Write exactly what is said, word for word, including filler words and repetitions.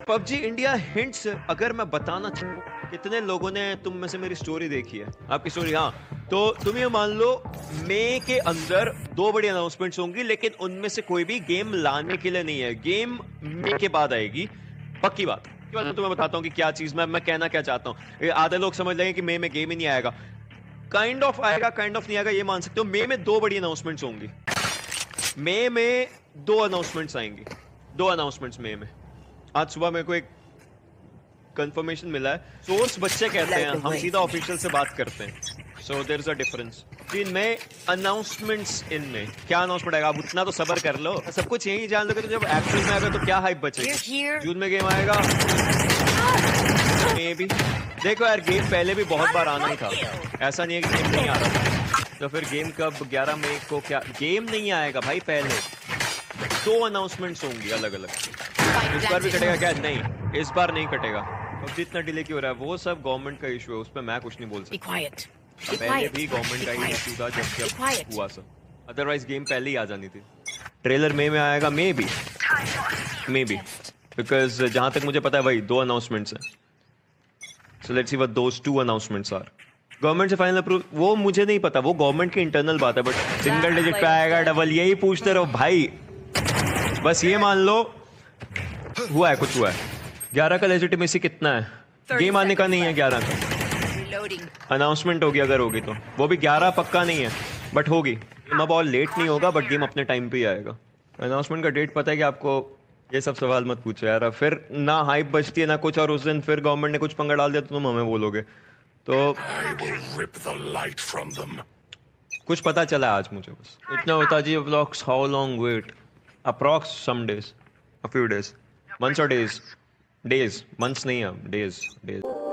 PUBG India hints अगर मैं बताना चाहूँ कितने लोगों ने तुम में से मेरी स्टोरी देखी है आपकी स्टोरी हाँ तो तुम ये मान लो मई के अंदर दो बड़ी अनाउंसमेंट्स होंगी लेकिन उनमें से कोई भी गेम लाने के लिए नहीं है गेम मई के बाद आएगी पक्की बात की बात मैं तुम्हें बताता हूँ कि क्या चीज मैं मैं कहना क्या चाहता हूँ आधे लोग समझ लेंगे कि मई में गेम ही नहीं आएगा काइंड ऑफ आएगा काइंड ऑफ नहीं आएगा ये मान सकते हो मई में दो बड़ी अनाउंसमेंट्स होंगी मई में दो अनाउंसमेंट्स आएंगी दो अनाउंसमेंट्स मई में आज सुबह मेरे को एक कंफर्मेशन मिला है सोर्स बच्चे कहते हैं हम सीधा ऑफिशियल से बात करते हैं so there is a difference इनमें अनाउंसमेंट्स इनमें क्या अनाउंसमेंट आएगा आप उतना तो सब्र कर लो सब कुछ यही जान लोगे तो जब अप्रैल में आएगा तो क्या हाइप बचेगी जून में गेम आएगा मे भी देखो यार गेम पहले भी बहुत बार आना ही था ऐसा नहीं है कि गेम नहीं आ रहा था तो फिर गेम कब ग्यारह मई को क्या गेम नहीं आएगा भाई पहले दो अनाउंसमेंट्स होंगी अलग अलग इस बार भी कटेगा क्या नहीं इस बार नहीं कटेगा अब जितना डिले क्यों हो रहा है वो सब गवर्नमेंट का इशू है उस पर मैं कुछ नहीं बोल सकता पहले भी गवर्नमेंट का ही इशू था जब जब हुआ सब अदरवाइज गेम पहले ही आ जानी थी ट्रेलर मई में आएगा may be may be because जहां तक मुझे पता है वही दो अनाउंसमेंट्स हैं so let's see what those two announcements are government से फाइनल अप्रूव वो मुझे नहीं पता वो गवर्नमेंट की इंटरनल बात है बट सिंगल डिजिट पे आएगा डबल यही पूछते रहो भाई बस ये मान लो हुआ है कुछ हुआ है ग्यारह का लेजिटिमेसी कितना है गेम आने का नहीं है ग्यारह का अनाउंसमेंट होगी अगर होगी तो वो भी ग्यारह पक्का नहीं है बट होगी गेम अब और लेट नहीं होगा बट गेम अपने टाइम पे ही आएगा अनाउंसमेंट का डेट पता है कि आपको ये सब सवाल मत पूछो यार फिर ना हाइप बचती है ना कुछ और उस दिन फिर गवर्नमेंट ने कुछ पंगा डाल दिया तो तुम हमें बोलोगे तो कुछ पता चला आज मुझे बस इतना होता जी vlogs how long wait approx some days a few days months और डेज डेज मंथ्स नहीं है डेज डेज